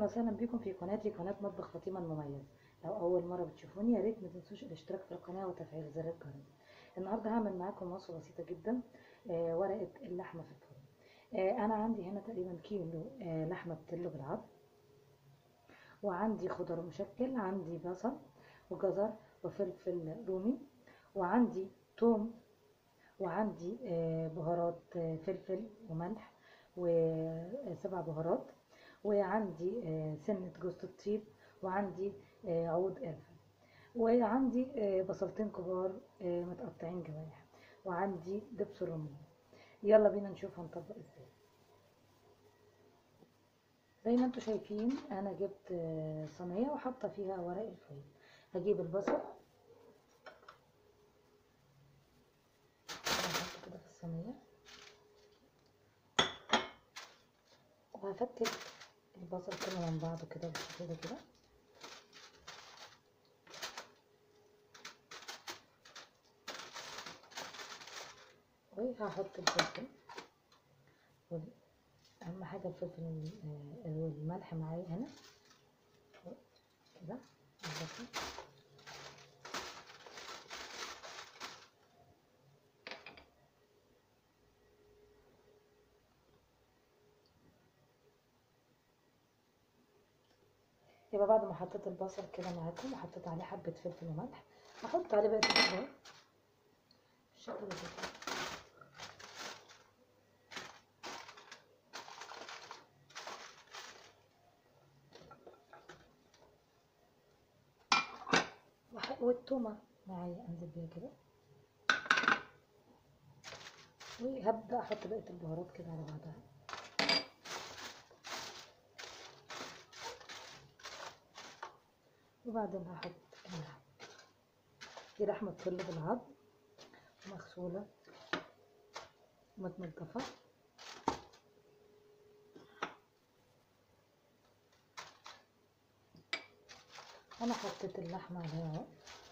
وسهلا بكم في قناتي قناة مطبخ فاطمة المميز. لو أول مرة بتشوفوني يا ريت ما تنسوش الاشتراك في القناة وتفعيل زر الجرس. النهاردة هعمل معاكم وصفة بسيطة جدا، ورقة اللحمة في الفرن. أنا عندي هنا تقريبا كيلو لحمة بتلو بالعظم، وعندي خضار مشكل، عندي بصل وجزر وفلفل رومي، وعندي توم، وعندي بهارات فلفل وملح وسبع بهارات، وعندي سنة جوز الطيب، وعندي عود قرفة، وعندي بصلتين كبار متقطعين جوانح، وعندي دبس الرمان. يلا بينا نشوف هنطبق ازاي. زي ما انتوا شايفين انا جبت صينية وحاطة فيها ورق الفويل. هجيب البصل هحطه كده في الصينية، وهفتت البصل كله من بعضه كده بالشكل ده كده، وهحط الفلفل، اهم حاجه الفلفل والملح معايا هنا كده. يبقى بعد ما حطيت البصل كده معاكم وحطيت عليه حبه فلفل وملح، هحط عليه بقى الخضار بالشكل ده كده، والتومه معايا انزل بيها كده، وهبدا احط بقيه البهارات كده على بعضها. وبعدين هحط اللحمه. دي لحمه بتلو بالعظم مغسوله ومتنضفه. انا حطيت اللحمه عليها اهو،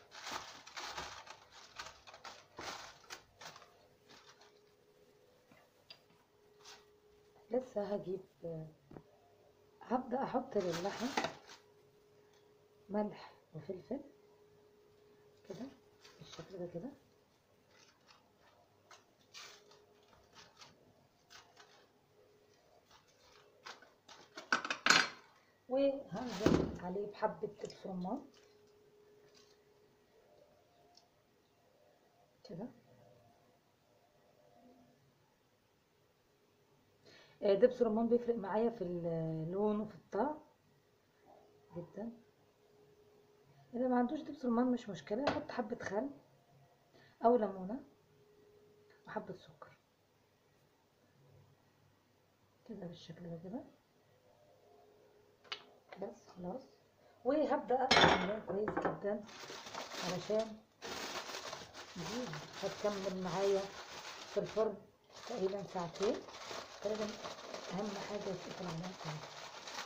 لسه هبدأ احط للحم ملح وفلفل كده بالشكل ده كده، وهنزل عليه بحبة دبس رمان كده. دبس رمان بيفرق معايا في اللون وفي الطعم جدا. اللي ما عندوش دبس رمان مش مشكلة، يحط حبة خل او ليمونة وحبة سكر كده بالشكل ده كده بس خلاص. وهبدأ اقلبها كويس جدا علشان دي هتكمل معايا في الفرن تقريبا ساعتين. تقريبا اهم حاجة يتقفل عليها كويس.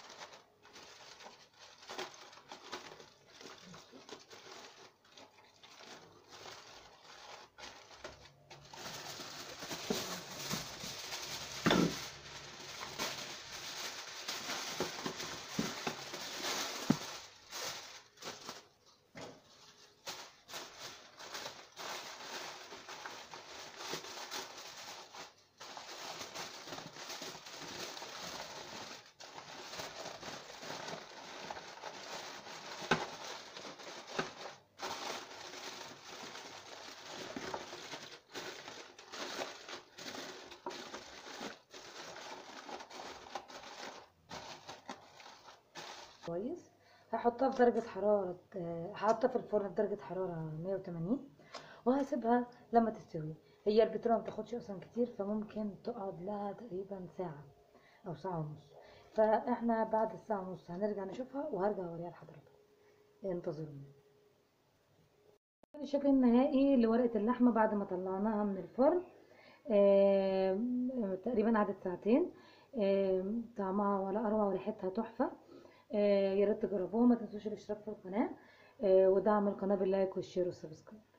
كويس. هحطها في درجة حرارة هحطها في الفرن بدرجة حرارة 180، وهسيبها لما تستوي. هي البترايه ما بتاخدش اصلا كتير، فممكن تقعد لها تقريبا ساعة او ساعة ونص. فاحنا بعد الساعة ونص هنرجع نشوفها وهرجع اوريها لحضراتكم. انتظرونا. الشكل النهائي لورقة اللحمة بعد ما طلعناها من الفرن. تقريبا قعدت ساعتين. طعمها ولا اروع وريحتها تحفة. يا ريت تجربوها، ما تنسوش الاشتراك في القناة ودعم القناة باللايك والشير والسبسكرايب.